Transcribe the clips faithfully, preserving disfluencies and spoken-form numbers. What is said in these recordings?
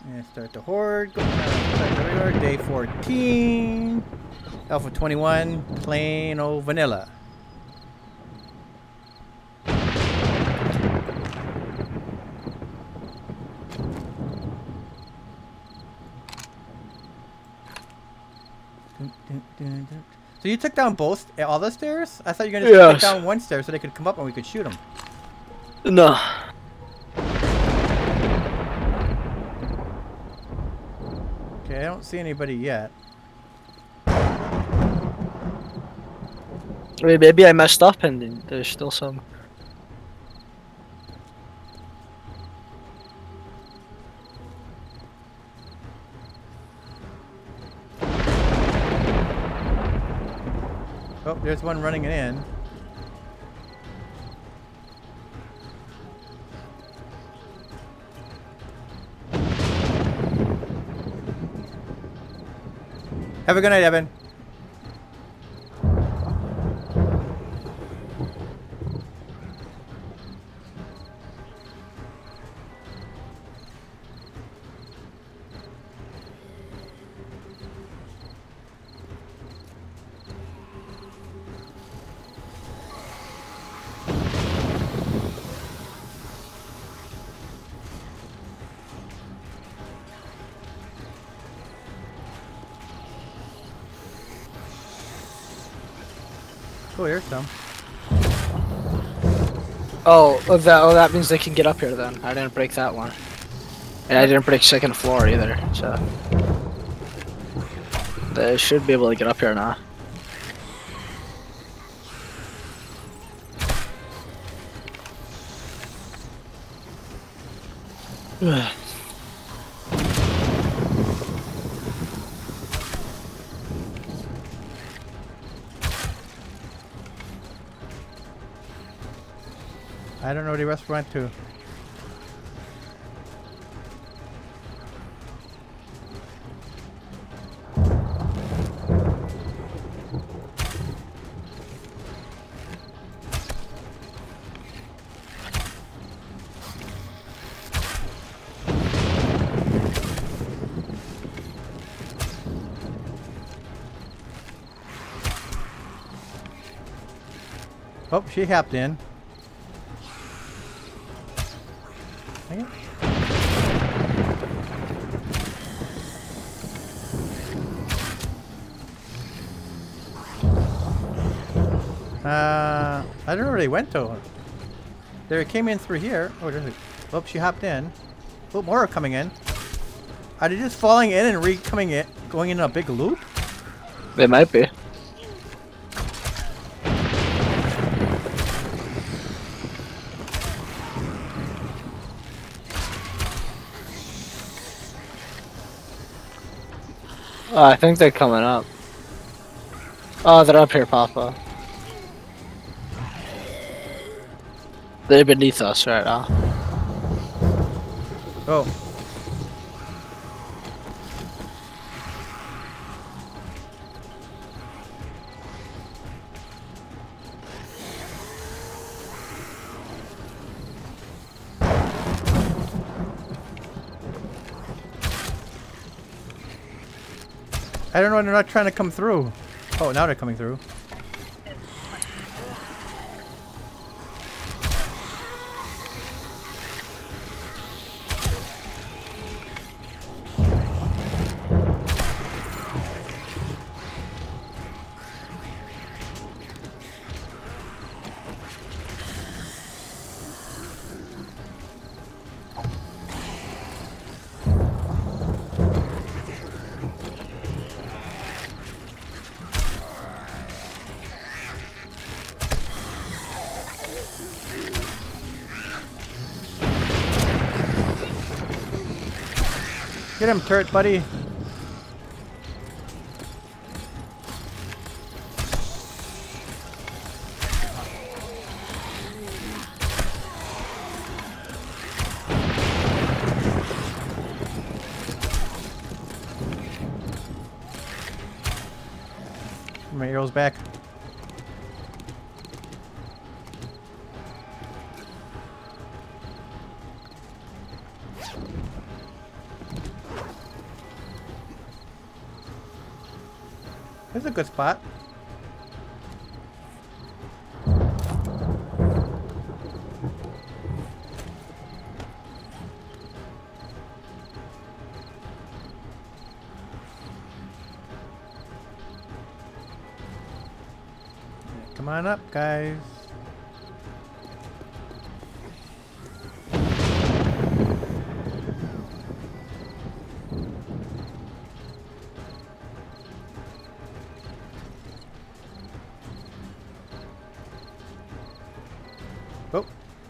And start the horde. Go, uh, start the radar. Day fourteen. Alpha twenty-one. Plain old vanilla. So you took down both, all the stairs? I thought you were gonna Yes. take down one stair so they could come up and we could shoot them. No. Okay, I don't see anybody yet. Wait, maybe I messed up and there's still some. Oh, there's one running in. Have a good night, Evan. Oh, there's some. Oh, oh, that oh that means they can get up here then. I didn't break that one. And I didn't break second floor either, so they should be able to get up here now. I don't know where the rest went to. Oh, she hopped in. Dang it. Uh, I don't know where they went to. They came in through here. Oh, there's a. Oh, she hopped in. Oh, more are coming in. Are they just falling in and re coming in, going in a big loop? They might be. Oh, I think they're coming up. Oh, they're up here, Papa. They're beneath us right now. Oh. I don't know, they're not trying to come through. Oh, now they're coming through. Get him, turret buddy. My arrow's back. This is a good spot. Come on up, guys. Oh.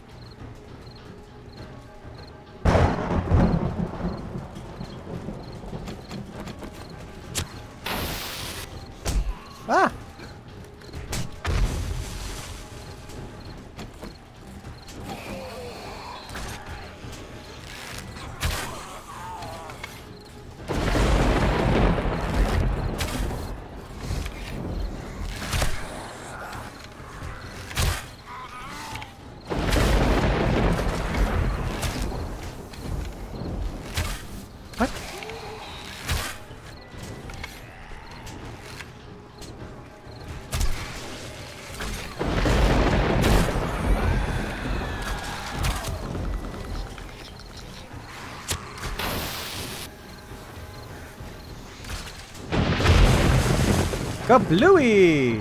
Ah! What? Kablooey!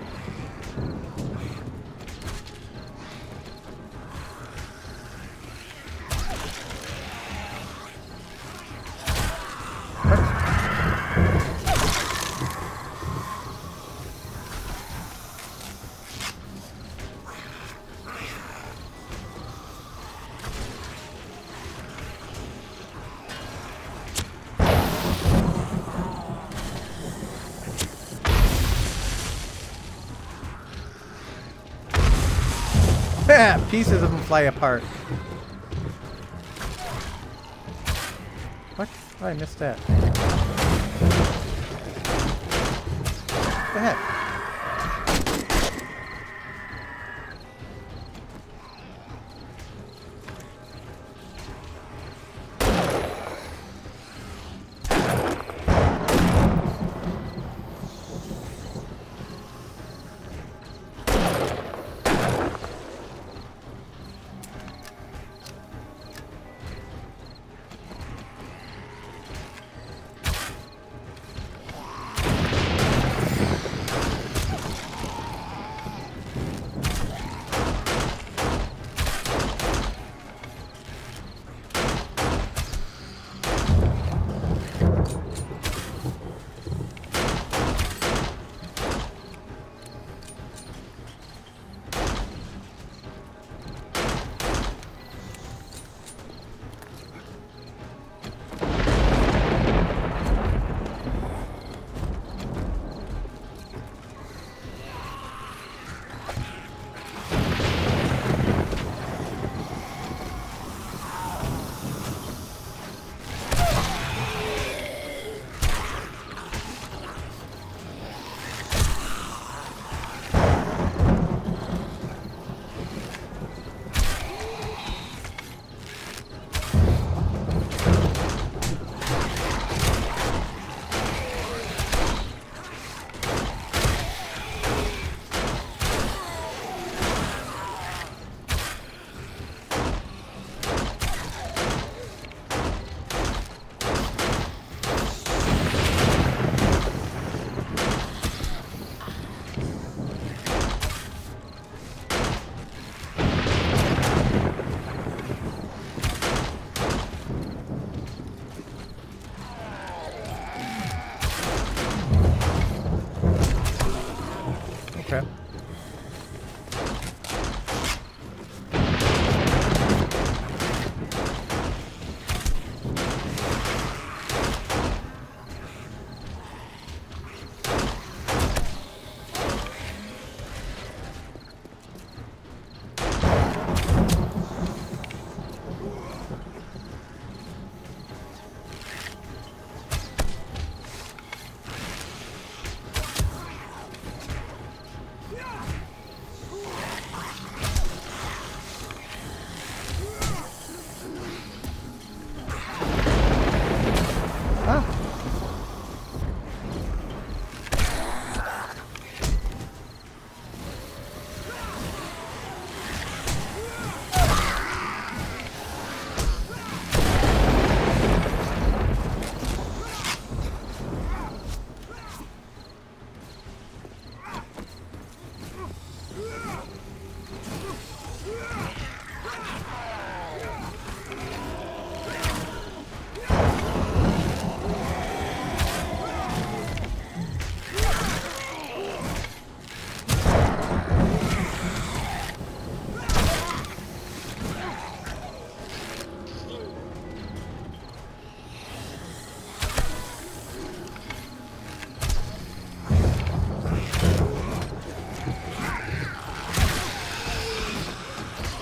Pieces of them fly apart. What? Oh, I missed that. What the heck?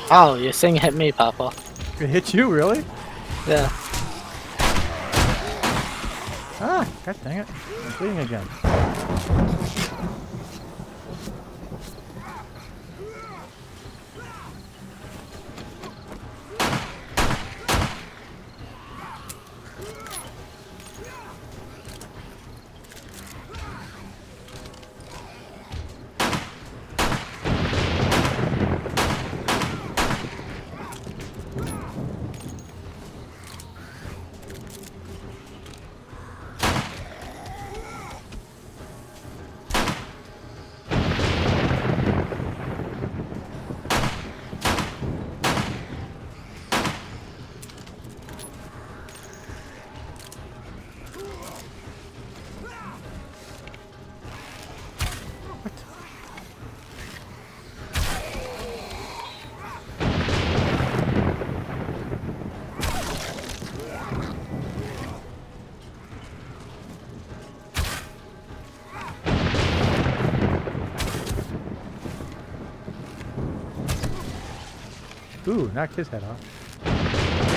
Oh, your thing hit me, Papa. It hit you, really? Yeah. Ah, god dang it. I'm bleeding again. Ooh, knocked his head off.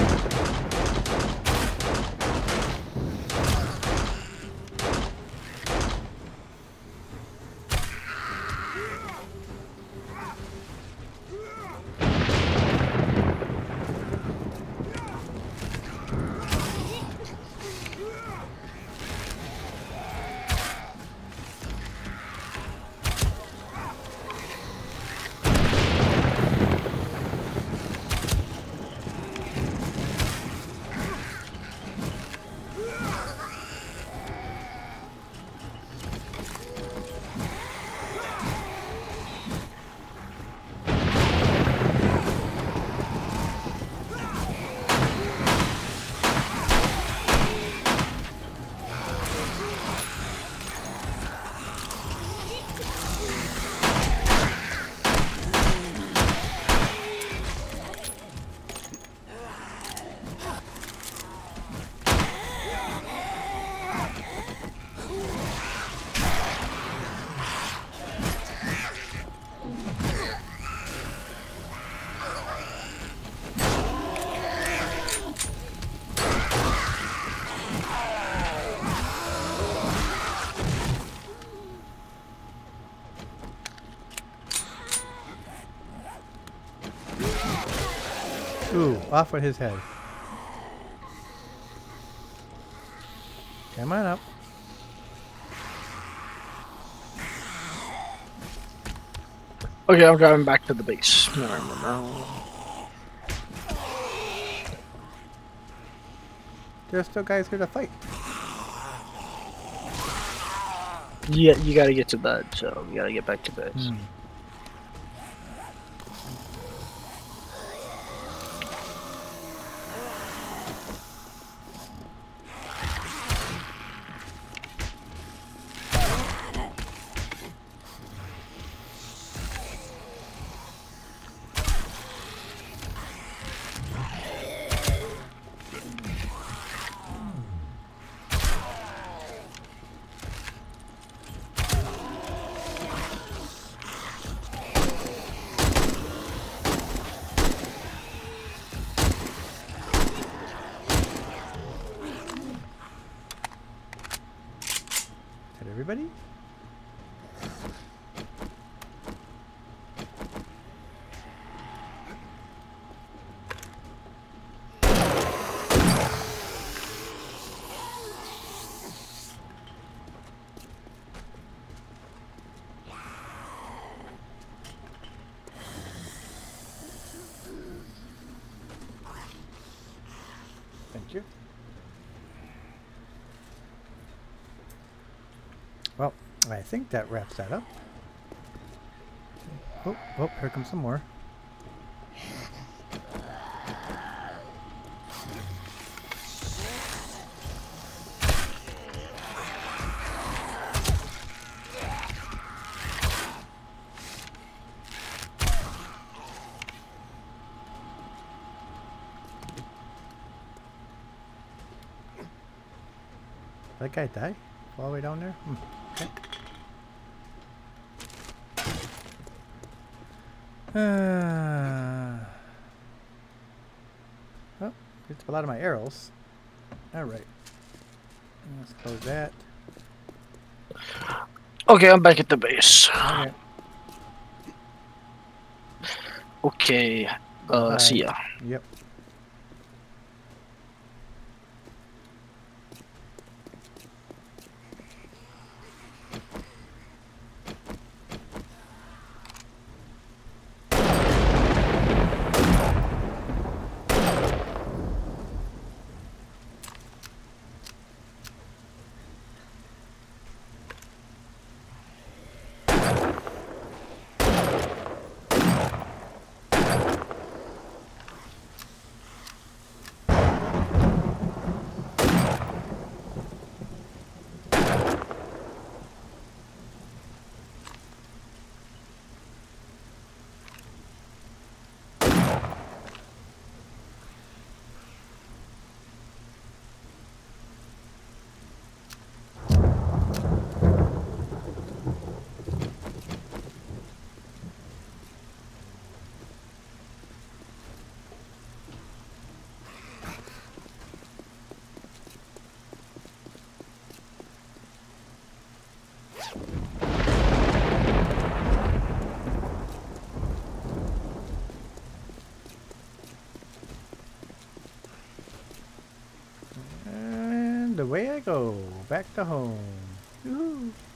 Ooh, off with his head. Come on up. Okay, I'm driving back to the base. No, no, no. There's still guys here to fight. Yeah, you gotta get to bed, so you gotta get back to bed. Hmm. Everybody? Thank you. Well, I think that wraps that up. Oh, oh, here comes some more. That guy die? All the way down there? Hmm. Okay. Uh, Gets a lot of my arrows. Alright. Let's close that. Okay, I'm back at the base. Okay. Okay. Uh, Bye. see ya. Yep. And away I go. Back to home. Woohoo.